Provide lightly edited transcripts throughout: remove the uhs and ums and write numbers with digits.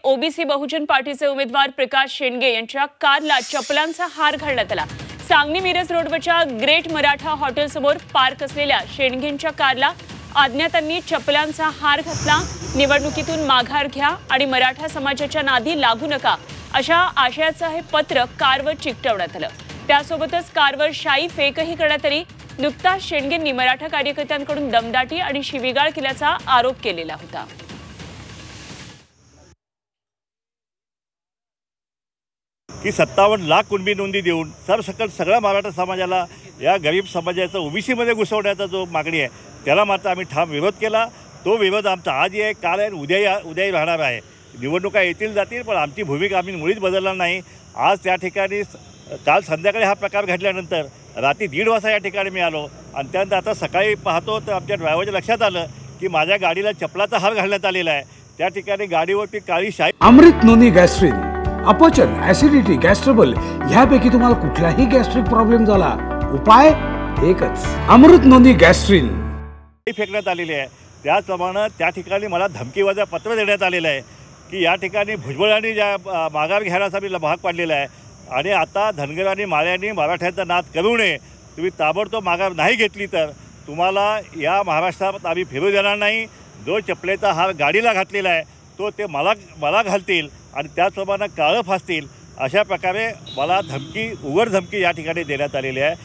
OBC बहुजन पार्टीचे उमेदवार प्रकाश शेंडगे यांच्या कारला चपलांचा हार घालण्यात आला। सांगली मिरज रोडवरच्या ग्रेट मराठा हॉटेल समोर पार्क असलेल्या शेंडगेंच्या कारला अज्ञातांनी चपलांचा हार घातला। निवडणुकीतून माघार घ्या आणि मराठा समाजाच्या नादी लागू नका अशा आशयाचं हे पत्र कारवर चिकटवण्यात आलं। त्यासोबतच कारवर शाई फेकही करण्यात आली। नुकताच शेंडगेंनी मराठा कार्यकर्त्यांकडून दमदाटी आणि शिवीगाळ केल्याचा आरोप केलेला होता। की 57 लाख कुणबी नोंदी देऊन सरसकट सगळ्या मराठा समाजाला या गरीब समाजाचा ओबीसीमध्ये घुसवण्याचा जो मागणी आहे त्याला मात्र आम्ही ठाम विरोध केला। तो विरोध आमचा आजही आहे, काल आहे, उद्याही राहणार आहे। निवडणुका येतील जातील पण आमची भूमिका आम्ही मुळीच बदलणार नाही। आज त्या ठिकाणी काल संध्याकाळी हा प्रकार घडल्यानंतर रात्री 1:30 वाजता या ठिकाणी मी आलो आणि त्यानंतर आता सकाळी पाहतो तर आमच्या ड्रायव्हरच्या लक्षात आलं की माझ्या गाडीला चपलाचा हार घालण्यात आलेला आहे। त्या ठिकाणी गाडीवरती काळी शाई। अमृत नोनी गॅस्ट्रिन, अपचन, ऍसिडिटी, गॅस्ट्रबल ह्यापैकी तुम्हाला कुठलाही गॅस्ट्रिक प्रॉब्लेम झाला, उपाय एकच, अमृत नोनी गॅस्ट्रिन फेकण्यात आलेली आहे। त्याचप्रमाणे त्या ठिकाणी मला धमकीवजा पत्र देण्यात आलेलं आहे की या ठिकाणी भुजबळांनी ज्या माघार घ्यायला मी भाग पाडलेला आहे आणि आता धनगरांनी माळ्यांनी मराठ्यांचा नाद करू नये। तुम्ही ताबडतोब माघार नाही घेतली तर तुम्हाला या महाराष्ट्रात आम्ही फिरू देणार नाही। जो चपलेचा हार गाडीला घातलेला आहे तो ते मला घालतील आणि त्याचप्रमाणे काळं फासतील अशा प्रकारे मला उघड धमकी या ठिकाणी देण्यात आलेली आहे।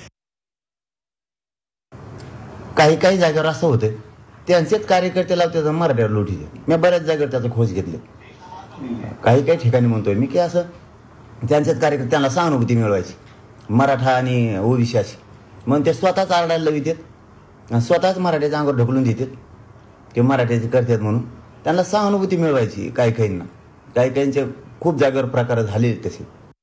काही जागेवर असं होतं त्यांचेच कार्यकर्ते लावतात मराठ्यावर लुटीचे। मी बऱ्याच जागेवर त्याचा खोज घेतले। काही ठिकाणी म्हणतोय मी की असं त्यांचेच कार्यकर्ते त्यांना सहानुभूती मिळवायची मराठा आणि ओबीसी अशी, मग ते स्वतःच आरडायला लावितात आणि स्वतःच मराठ्याच्या अंगावर ढकलून देतात ते मराठ्याचे करतात म्हणून त्यांना सहानुभूती मिळवायची। काहींना काहींचे खूप जागेवर प्रकार झाले तसे।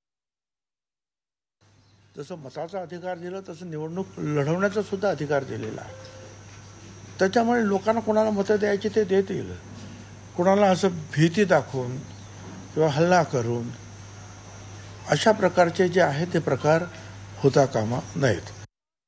जसं मताचा अधिकार दिला तसं निवडणूक लढवण्याचा सुद्धा अधिकार दिलेला आहे। त्याच्यामुळे लोकांना कोणाला मतं द्यायची ते देतील, कोणाला असं भीती दाखवून किंवा हल्ला करून अशा प्रकारचे जे आहे ते प्रकार होता कामा नयेत।